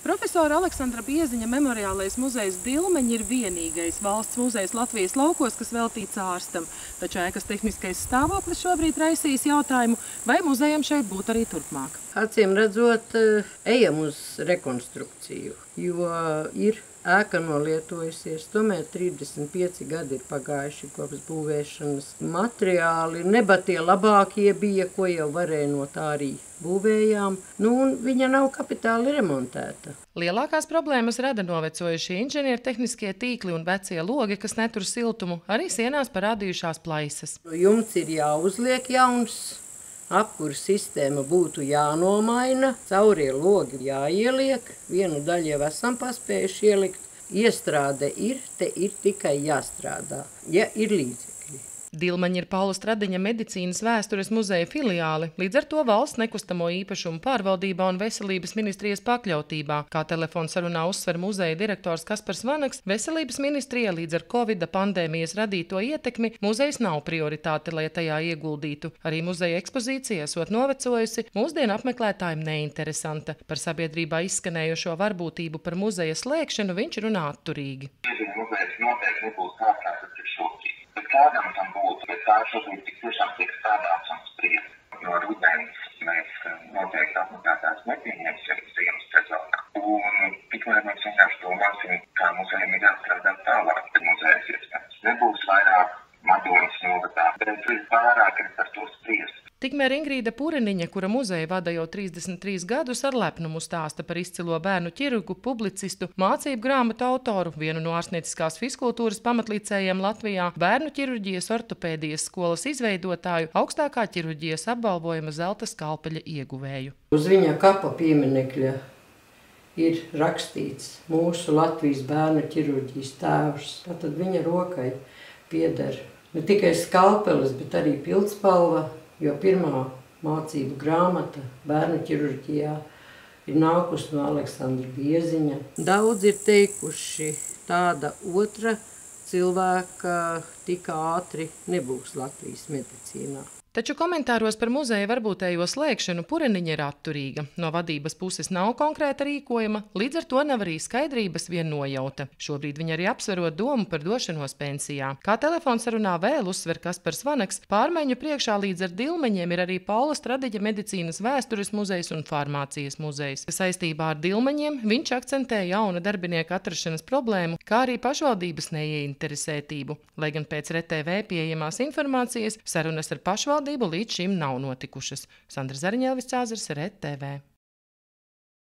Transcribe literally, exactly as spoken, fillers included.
Profesora Aleksandra Bieziņa memoriālais muzejs Dilmeņi ir vienīgais valsts muzejs Latvijas laukos, kas veltīts ārstam. Taču ēkas tehniskais stāvoklis šobrīd raisīs jautājumu, vai muzejam šeit būtu arī turpmāk. Acīm redzot, ejam uz rekonstrukciju, jo ir ēka nolietojusies. Tomēr trīsdesmit pieci gadi ir pagājuši kopš būvēšanas. Materiāli neba tie labākie bija, ko jau varēja no tā arī būvējām. Nu, un viņa nav kapitāli remontēta. Lielākās problēmas rada novecojušie inženiertehniskie tīkli un vecie logi, kas netur siltumu, arī sienās parādījušās plaisas. Jumts ir jāuzliek jauns, apkura sistēma būtu jānomaina, caurie logi jāieliek, vienu daļu jau esam paspējuši ielikt. Iestrāde ir, te ir tikai jāstrādā, ja ir līdzekļi. Dilmeņi ir Paula Stradiņa medicīnas vēstures muzeja filiāli, līdz ar to valsts nekustamo īpašumu pārvaldībā un veselības ministrijas pakļautībā. Kā telefonsarunā uzsver muzeja direktors Kaspars Vanaks, veselības ministrija līdz ar Covida pandēmijas radīto ietekmi muzejs nav prioritāte, lai tajā ieguldītu. Arī muzeja ekspozīcija esot novecojusi, mūsdienu apmeklētājiem neinteresanta. Par sabiedrībā izskanējušo varbūtību par muzeja slēgšanu viņš runā atturīgi. Muzejs noteikti nebūs kārtās, tas ir šobrīd. Bet kādam tam būtu, bet tā šobrīd tik tiešām tiek strādāts un spriest. No rudenis mēs noteikti apmeklētājus nepieņemsim ziemas sezonā. Un tikmēr mēs vienkārši domāsim, kā muzejam ir jāstrādā tālāk, kad muzejs iespējams nebūs vairāk Madonas novadā, bet pārāk ir par to spriest. Tikmēr Ingrīda Puriniņa, kura muzeja vada jau trīsdesmit trīs gadus, ar lepnumu stāsta par izcilo bērnu ķirurgu, publicistu, mācību grāmatu autoru, vienu no ārstnieciskās fiskultūras pamatlīcējiem Latvijā, bērnu ķirurģijas ortopēdijas skolas izveidotāju, augstākā ķirurģijas apbalvojuma zelta skalpeļa ieguvēju. Uz viņa kapa pieminekļa ir rakstīts mūsu Latvijas bērnu ķirurģijas tēvs. Tātad viņa rokai pieder ne tikai skalpelis, bet arī pildspalva, jo pirmā mācību grāmata bērnu ķirurģijā ir nākusi no Aleksandra Bieziņa. Daudz ir teikuši, tāda otra cilvēka tik ātri nebūs Latvijas medicīnā. Taču komentāros par muzeja varbūtējo slēgšanu Puriniņa ir atturīga. No vadības puses nav konkrēta rīkojuma, līdz ar to nav arī skaidrības vien nojauta. Šobrīd viņa arī apsverot domu par došanos pensijā. Kā telefonsarunā vēl uzsver Kaspars Vanaks, pārmaiņu priekšā līdz ar Dilmeņiem ir arī Paula Stradiņa medicīnas vēstures muzejs un farmācijas muzejs. Saistībā ar Dilmeņiem viņš akcentē jauna darbinieka atrašanas problēmu, kā arī pašvaldības neieinteresētību. Lai gan pēc R T V pieejamās informācijas sarunas ar pašvaldību līdz šim nav notikušas. Sandra Zariņēlvis, R T V.